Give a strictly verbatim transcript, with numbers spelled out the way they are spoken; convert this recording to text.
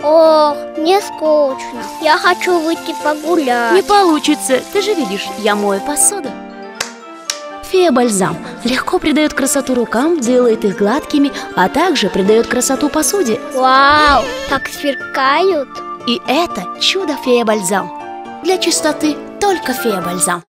Ох, мне скучно. Я хочу выйти погулять. Не получится, ты же видишь, я мою посуду. Фея-бальзам легко придает красоту рукам, делает их гладкими, а также придает красоту посуде. Вау, так сверкают. И это чудо фея-бальзам. Для чистоты только фея-бальзам.